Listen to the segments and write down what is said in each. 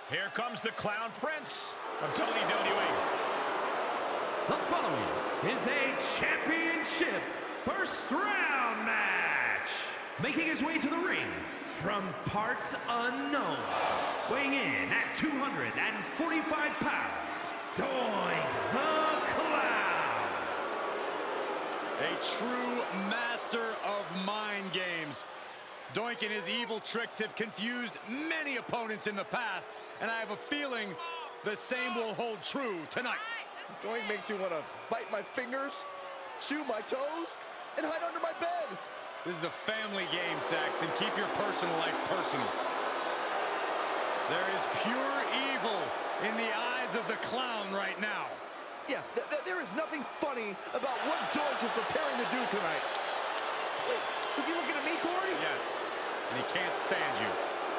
Here comes the Clown Prince of WWE. The following is a championship first round match. Making his way to the ring from parts unknown, weighing in at 245 pounds, Doink The Clown. A true master of mind games. Doink and his evil tricks have confused many opponents in the past, and I have a feeling the same will hold true tonight. Doink makes me want to bite my fingers, chew my toes, and hide under my bed. This is a family game, Saxton. Keep your personal life personal. There is pure evil in the eyes of the Clown right now. Yeah, there is nothing funny about what Doink is preparing to do tonight. Wait, is he looking at me, Corey? Yes, and he can't stand you.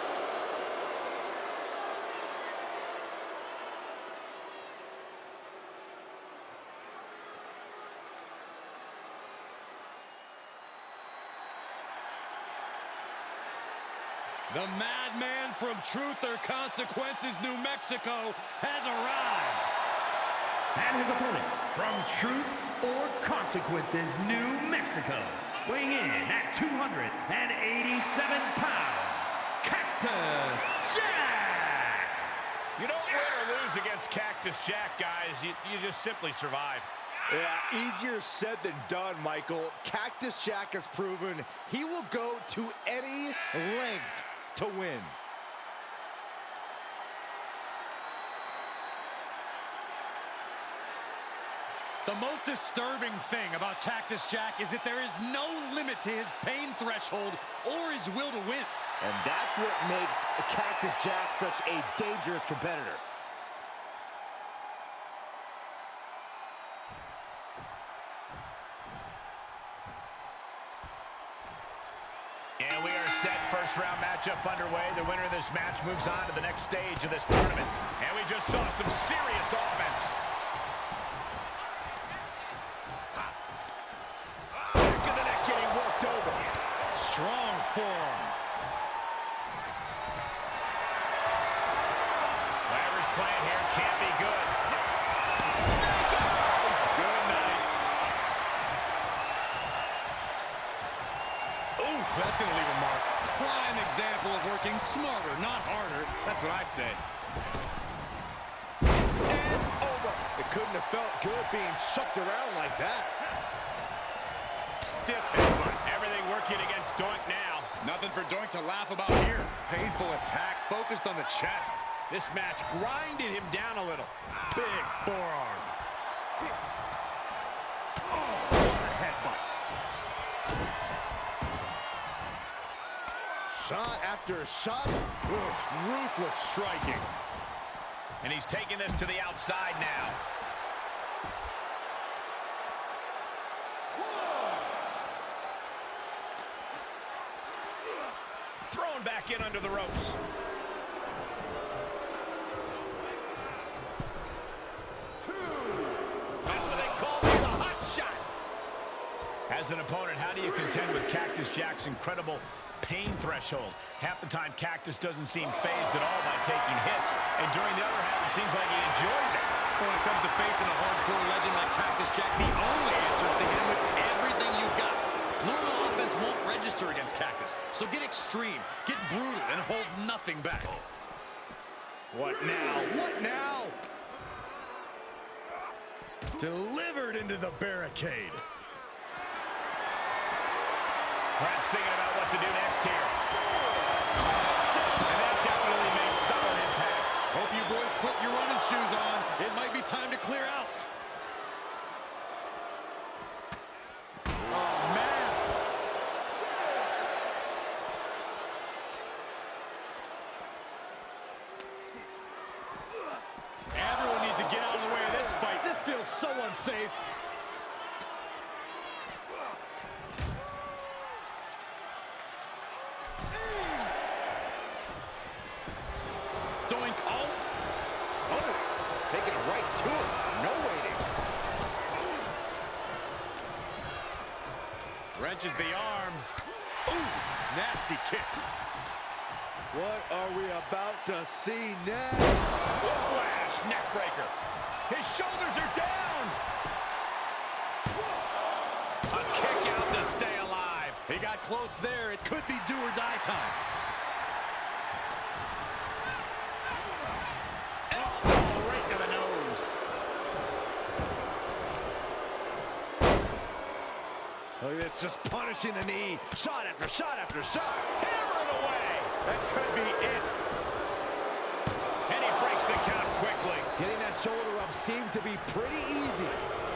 The madman from Truth or Consequences, New Mexico, has arrived. And his opponent from Truth or Consequences, New Mexico, weighing in at 287 pounds, Cactus Jack! You don't win or lose against Cactus Jack, guys. You just simply survive. Yeah, easier said than done, Michael. Cactus Jack has proven he will go to any length to win. The most disturbing thing about Cactus Jack is that there is no limit to his pain threshold or his will to win. And that's what makes Cactus Jack such a dangerous competitor. And we are set. First round matchup underway. The winner of this match moves on to the next stage of this tournament. And we just saw some serious offense. Back of the neck getting worked over. Strong forearm. Whatever's playing here can't be good. Snake eyes. Good night. Ooh, that's going to leave a mark. Prime example of working smarter, not harder. That's what I say. And over. It couldn't have felt good being chucked around like that. Stiff headbutt. Everything working against Doink now. Nothing for Doink to laugh about here. Painful attack focused on the chest. This match grinded him down a little. Big forearm. Oh, what a headbutt. Shot after shot. Oof, ruthless striking. And he's taking this to the outside now. Thrown back in under the ropes. That's what they call me, the hot shot. As an opponent, how do you contend with Cactus Jack's incredible pain threshold? Half the time, Cactus doesn't seem fazed at all by taking hits, and during the other half, it seems like he enjoys it. When it comes to facing a hardcore legend like Cactus Jack, the only answer is to hit him with everything you've got. Normal offense won't register against Cactus, so get extreme, get brutal, and hold nothing back. What now? What now? Delivered into the barricade. Perhaps thinking about what to do next here. And that definitely made solid impact. Hope you boys put your running shoes on. It might be time to clear out. Oh, man. Everyone needs to get out of the way of this fight. This feels so unsafe. Doink, Oh, taking it right to him. No waiting. wrenches the arm. Ooh, nasty kick. What are we about to see next? Whiplash, neckbreaker. His shoulders are down. A kick out to stay alive. He got close there. It could be do or die time. Elbow right to the nose. Look at this, just punishing the knee. Shot after shot after shot. Hammering away. That could be it. And he breaks the count quickly. Getting that shoulder up seemed to be pretty easy.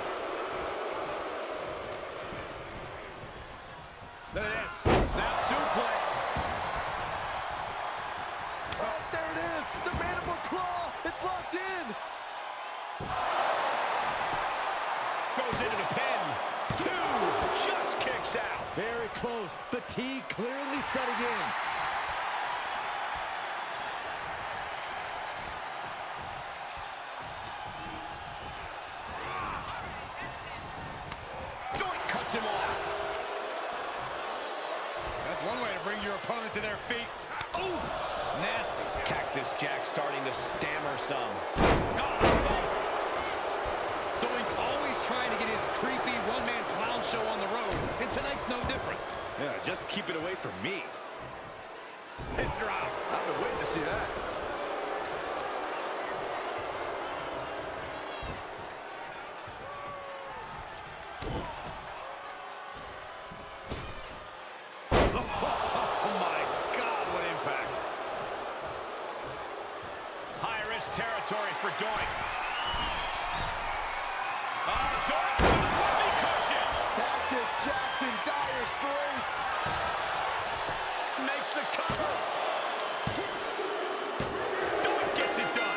Look at this. Snap suplex. Oh, there it is. The mandible claw. It's locked in. Goes into the pin. 2. Just kicks out. Very close. Fatigue clearly setting in. Doink cuts him off. That's one way to bring your opponent to their feet. Ooh, nasty. Cactus Jack starting to stammer some. Doink always trying to get his creepy one-man clown show on the road, and tonight's no different. Yeah, just keep it away from me. Hit drop. I've been waiting to see that. Oh my God, what impact. High-risk territory for Doink. Doink with a whoopee cushion. Cactus Jack's in dire straits. Makes the cover. Doink gets it done.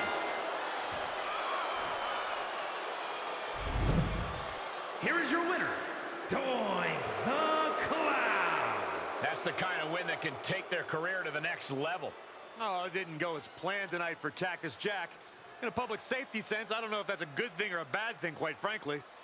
Here is your winner, Doink The Clown. That's the kind of win that can take their career to the next level. Oh, it didn't go as planned tonight for Cactus Jack. In a public safety sense, I don't know if that's a good thing or a bad thing, quite frankly.